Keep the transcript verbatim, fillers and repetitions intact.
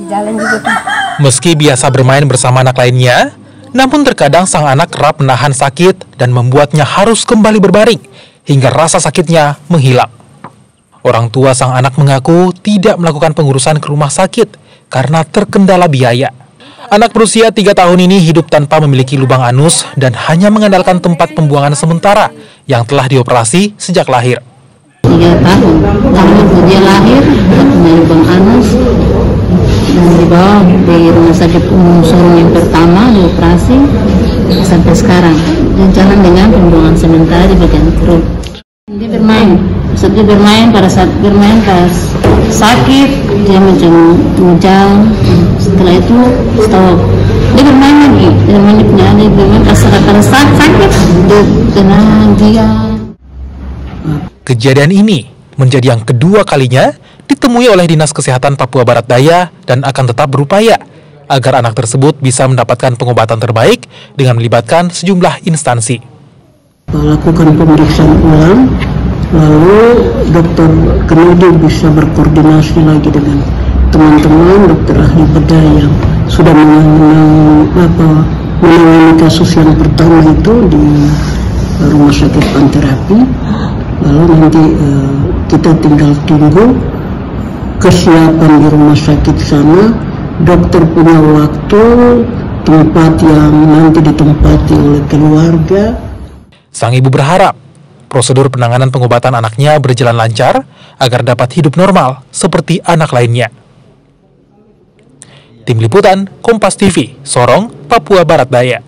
jalan juga kan. Meski biasa bermain bersama anak lainnya, namun terkadang sang anak kerap menahan sakit dan membuatnya harus kembali berbaring hingga rasa sakitnya menghilang. Orang tua sang anak mengaku tidak melakukan pengurusan ke rumah sakit karena terkendala biaya. Anak berusia tiga tahun ini hidup tanpa memiliki lubang anus dan hanya mengandalkan tempat pembuangan sementara yang telah dioperasi sejak lahir. Tiga tahun, lalu dia lahir, punya lubang anus, dan dibawa di rumah sakit umum Sorong yang pertama dioperasi sampai sekarang. Dan jalan dengan pembuangan sementara di bagian perut. Dia bermain, saat dia bermain pada saat bermain pas sakit dia macam mujang. Setelah itu stop. Dia bermain lagi, dia bermain punya adik, bermain pas pada saat sakit dia tenang dia. Kejadian ini menjadi yang kedua kalinya ditemui oleh Dinas Kesehatan Papua Barat Daya dan akan tetap berupaya agar anak tersebut bisa mendapatkan pengobatan terbaik dengan melibatkan sejumlah instansi. Lakukan pemeriksaan ulang, lalu dokter kemudian bisa berkoordinasi lagi dengan teman-teman dokter ahli bedah yang sudah menangani apa menangani kasus yang pertama itu di rumah sakit Panterapi. Lalu nanti uh, kita tinggal tunggu kesiapan di rumah sakit sana, dokter punya waktu, tempat yang nanti ditempati oleh keluarga. Sang ibu berharap prosedur penanganan pengobatan anaknya berjalan lancar agar dapat hidup normal seperti anak lainnya. Tim Liputan Kompas T V, Sorong, Papua Barat Daya.